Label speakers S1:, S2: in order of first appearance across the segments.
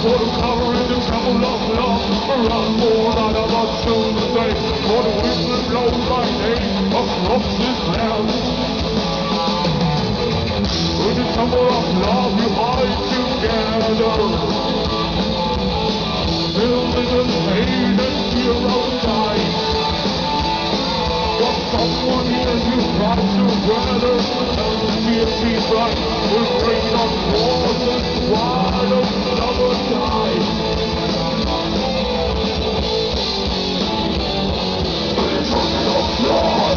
S1: For the power and the trouble of love, around more out of our Tuesday. For the wind that blows by day across this land. With the trouble of love, you hide together. Filled with the pain and fear outside. But someone here you cry together. And the tears be bright will rain on waters wide of summertime. With the trouble of love,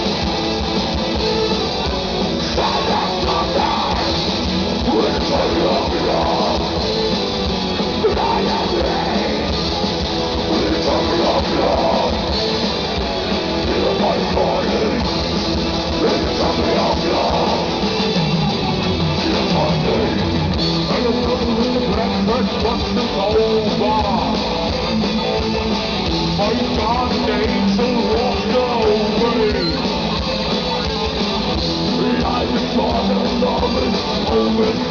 S1: silence of life. With the trouble of love, I am free. With the trouble of love, feel my body. With the trouble of love, feel my name. And I'm running with the black dress once it's over. My God, angel walked away. I just saw the love and moment.